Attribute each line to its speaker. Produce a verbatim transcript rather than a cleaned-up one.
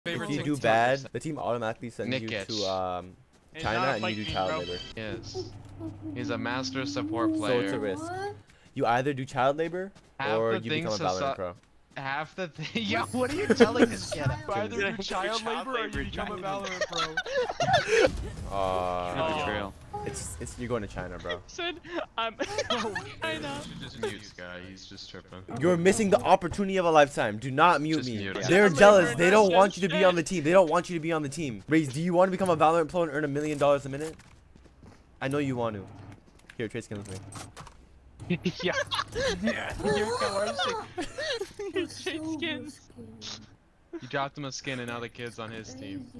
Speaker 1: If you do bad, the team automatically sends
Speaker 2: Nick
Speaker 1: you
Speaker 2: Itch.
Speaker 1: to um, China and you do child labor.
Speaker 2: Yes. He's a master support
Speaker 1: So
Speaker 2: player.
Speaker 1: it's a risk. You either do child labor
Speaker 2: Half
Speaker 1: or
Speaker 2: the
Speaker 1: you become a
Speaker 2: things
Speaker 1: Valorant
Speaker 2: soci-
Speaker 1: pro.
Speaker 2: Half the thing. Yo, what are you telling this kid?
Speaker 3: Either do child labor or you become a Valorant pro.
Speaker 1: Uh,
Speaker 3: Trail.
Speaker 1: it's it's you're going to China, bro.
Speaker 4: Said, I'm China.
Speaker 2: You should just mute this guy. He's just tripping.
Speaker 1: You're missing the opportunity of a lifetime. Do not mute
Speaker 2: Just
Speaker 1: me.
Speaker 2: mute him.
Speaker 1: They're
Speaker 4: Child
Speaker 1: jealous.
Speaker 4: labor,
Speaker 1: They don't
Speaker 4: that's
Speaker 1: want you to be
Speaker 4: shit.
Speaker 1: on the team. They don't want you to be on the team. Raze, do you want to become a Valorant pro and earn a million dollars a minute? I know you want to. Here, trade skin with me.
Speaker 4: Yeah. Yeah. You're coercing. You're chase skins.
Speaker 2: You dropped him a skin and now the kid's on his team.